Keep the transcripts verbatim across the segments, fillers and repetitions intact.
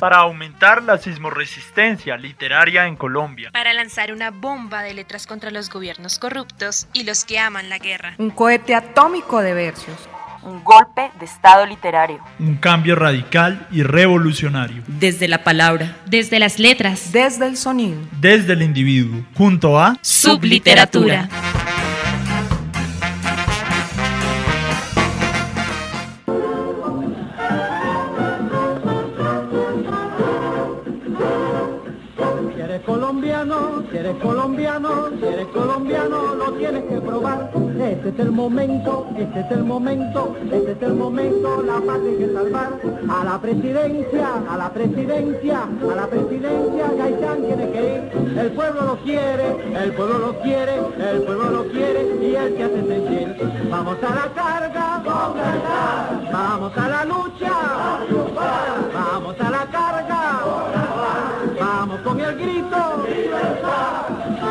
para aumentar la sismorresistencia literaria en Colombia, para lanzar una bomba de letras contra los gobiernos corruptos y los que aman la guerra, un cohete atómico de versos, un golpe de estado literario, un cambio radical y revolucionario, desde la palabra, desde las letras, desde el sonido, desde el individuo, junto a Subliteratura. Colombiano, si eres colombiano, si eres colombiano, lo tienes que probar. Este es el momento, este es el momento, este es el momento, la patria hay que salvar. A la presidencia, a la presidencia, a la presidencia, Gaitán tiene que ir. El pueblo lo quiere, el pueblo lo quiere, el pueblo lo quiere y él se hace sentir. Vamos a la carga, vamos a la lucha, vamos a la carga, vamos con el grito. ¡Libertad!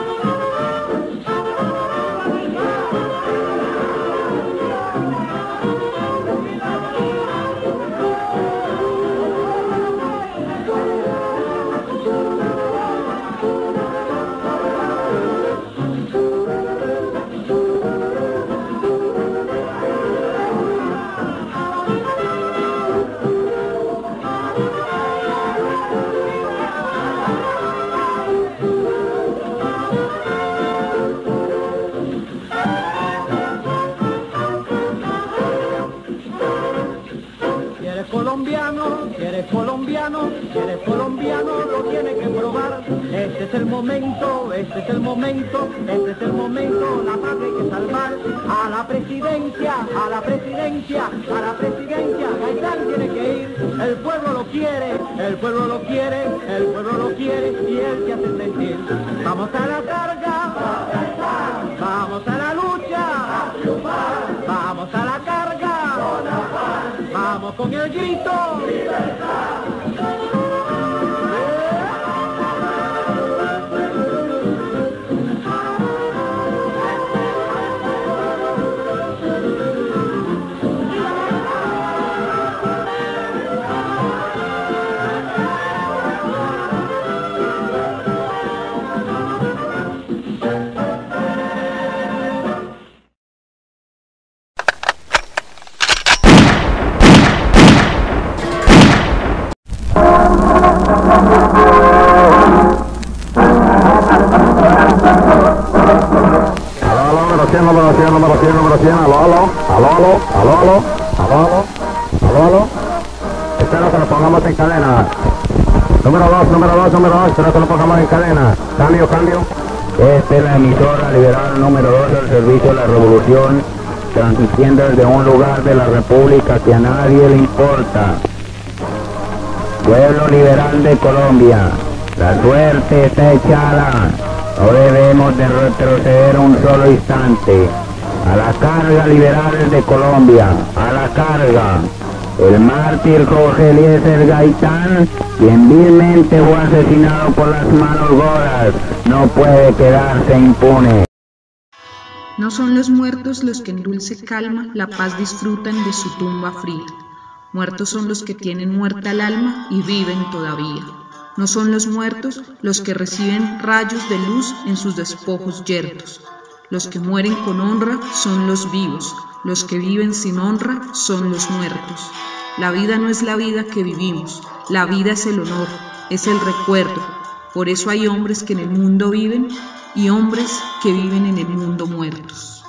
Colombiano, si eres colombiano, si eres colombiano, lo tienes que probar. Este es el momento, este es el momento, este es el momento, la patria hay que salvar. A la presidencia, a la presidencia, a la presidencia, Gaitán tiene que ir. El pueblo lo quiere, el pueblo lo quiere, el pueblo lo quiere y él se hace sentir. Vamos a la carga, vamos a la lucha, vamos a la carga, vamos con el grito. ¡Libertad! Número cien, número cien, número cien, aló, aló, aló, aló, aló, aló, aló, aló, aló, espero que lo pongamos en cadena. Número dos, número dos, número dos, espero que lo pongamos en cadena. Cambio, cambio. Esta es la emisora liberal número dos al servicio de la revolución, transmitiendo desde un lugar de la república que a nadie le importa. Pueblo liberal de Colombia, la suerte está echada. No debemos de retroceder un solo instante. A la carga, liberales de Colombia, a la carga. El mártir Jorge Eliezer Gaitán, quien vilmente fue asesinado por las manos godas, no puede quedarse impune. No son los muertos los que en dulce calma la paz disfrutan de su tumba fría. Muertos son los que tienen muerta el alma y viven todavía. No son los muertos los que reciben rayos de luz en sus despojos yertos. Los que mueren con honra son los vivos, los que viven sin honra son los muertos. La vida no es la vida que vivimos, la vida es el honor, es el recuerdo. Por eso hay hombres que en el mundo viven y hombres que viven en el mundo muertos.